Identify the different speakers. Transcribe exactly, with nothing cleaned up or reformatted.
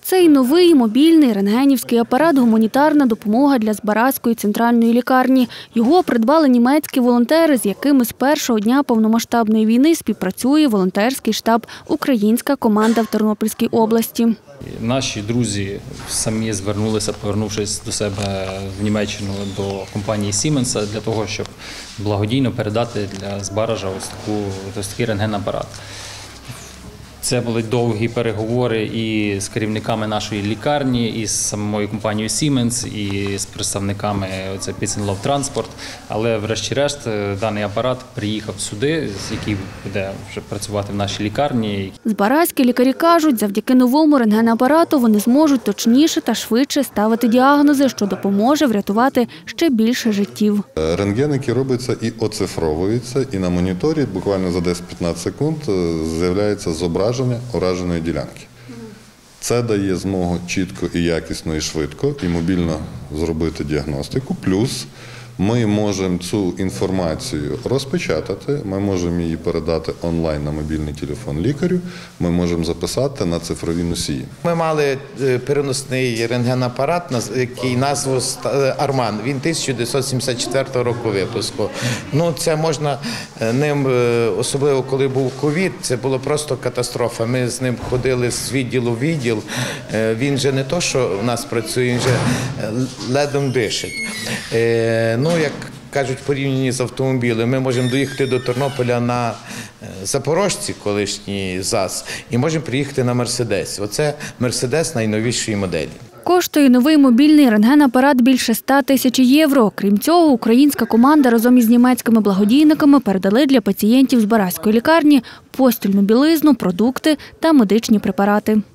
Speaker 1: Цей новий мобільний рентгенівський апарат – гуманітарна допомога для Збаразької центральної лікарні. Його придбали німецькі волонтери, з якими з першого дня повномасштабної війни співпрацює волонтерський штаб «Українська команда» в Тернопільській області.
Speaker 2: Наші друзі самі звернулися, повернувшись до себе в Німеччину, до компанії Siemens для того, щоб благодійно передати для Збаража ось, таку, ось такий рентген-апарат. Це були довгі переговори і з керівниками нашої лікарні, і з самою компанією Siemens, і з представниками Peace and Love Transport. Але врешті-решт даний апарат приїхав сюди, який буде вже працювати в нашій лікарні.
Speaker 1: Збаразькі лікарі кажуть, завдяки новому рентген-апарату вони зможуть точніше та швидше ставити діагнози, що допоможе врятувати ще більше життів.
Speaker 3: Рентген, який робиться і оцифровується, і на моніторі буквально за десять-п'ятнадцять секунд з'являється зображення ураженої ділянки. Це дає змогу чітко і якісно, і швидко, і мобільно зробити діагностику. Плюс ми можемо цю інформацію розпечатати, ми можемо її передати онлайн на мобільний телефон лікарю, ми можемо записати на цифрові носії.
Speaker 4: Ми мали переносний рентген-апарат, який назву «Арман». Він тисяча дев'ятсот сімдесят четвертого року випуску. Ну, це можна ним, особливо коли був ковід, це було просто катастрофа. Ми з ним ходили з відділу в відділ. Він же не то, що в нас працює, він же ледом дишить. Ну, як кажуть, порівняні з автомобілем, ми можемо доїхати до Тернополя на Запорожці, колишній ЗАЗ, і можемо приїхати на Мерседесі. Оце Мерседес найновішої моделі.
Speaker 1: Коштує новий мобільний рентген-апарат більше ста тисяч євро. Крім цього, українська команда разом із німецькими благодійниками передали для пацієнтів Збаразької лікарні постільну білизну, продукти та медичні препарати.